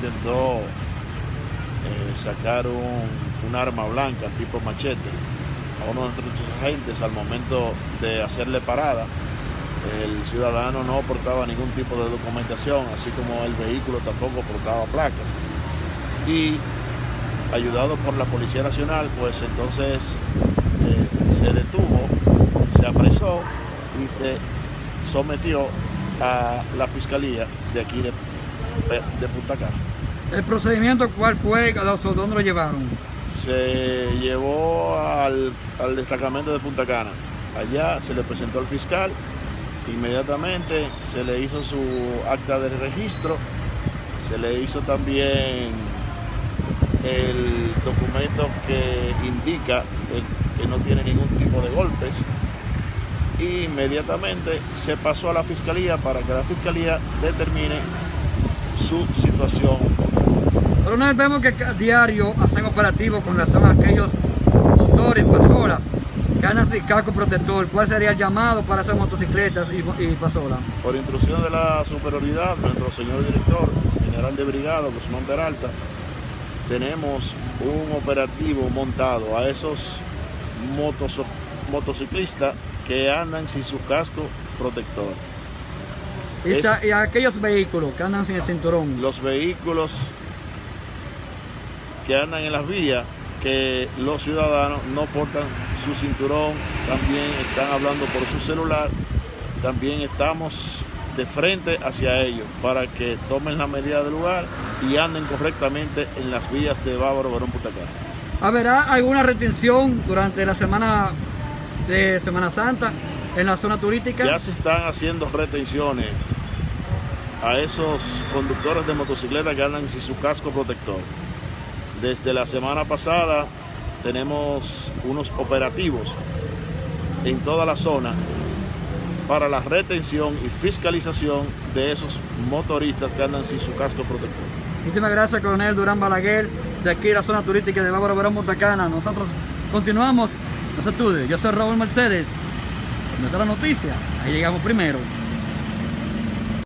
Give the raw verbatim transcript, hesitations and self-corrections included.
intentó eh, sacar un, un arma blanca tipo machete a uno de nuestros agentes. Al momento de hacerle parada, el ciudadano no portaba ningún tipo de documentación, así como el vehículo tampoco portaba placa. Y ayudado por la Policía Nacional, pues entonces eh, se detuvo, se apresó y se sometió a la Fiscalía de aquí de, de Punta Cana. ¿El procedimiento cuál fue? ¿Dónde lo llevaron? Se llevó al, al destacamento de Punta Cana. Allá se le presentó al fiscal, inmediatamente se le hizo su acta de registro, se le hizo también el documento que indica que no tiene ningún tipo de golpes, y inmediatamente se pasó a la Fiscalía para que la Fiscalía determine su situación. Coronel, vemos que a diario hacen operativos con relación a aquellos motores, pasolas, que andan sin casco protector. ¿Cuál sería el llamado para esas motocicletas y, y pasolas? Por instrucción de la superioridad, nuestro señor director, general de brigada, Guzmán Peralta, tenemos un operativo montado a esos motos, motociclistas que andan sin su casco protector. ¿Y, es, y a aquellos vehículos que andan sin el cinturón? Los vehículos que andan en las vías, que los ciudadanos no portan su cinturón, también están hablando por su celular, también estamos de frente hacia ellos para que tomen la medida del lugar y anden correctamente en las vías de Bávaro Barón Punta Cana. ¿Habrá alguna retención durante la semana de Semana Santa en la zona turística? Ya se están haciendo retenciones a esos conductores de motocicleta que andan sin su casco protector. Desde la semana pasada tenemos unos operativos en toda la zona para la retención y fiscalización de esos motoristas que andan sin su casco protector. Muchísimas gracias, Coronel Durán Balaguer, de aquí de la zona turística de Bávaro Barón Punta Cana. Nosotros continuamos los estudios. Yo soy Raúl Mercedes. ¿Dónde está la noticia? Ahí llegamos primero.